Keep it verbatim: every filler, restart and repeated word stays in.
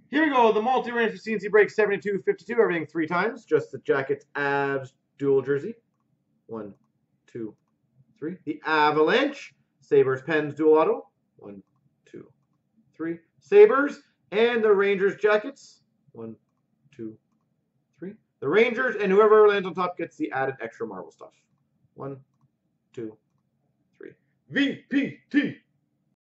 Here we go. The multi range for C and C break seventy-two fifty-two. Everything three times. Just the Jackets Avs dual jersey. One, two, three. The Avalanche Sabres Pens dual auto. One, two, three. Sabres and the Rangers Jackets. One, two, three. The Rangers and whoever lands on top gets the added extra Marvel stuff. One, two, three. V P T.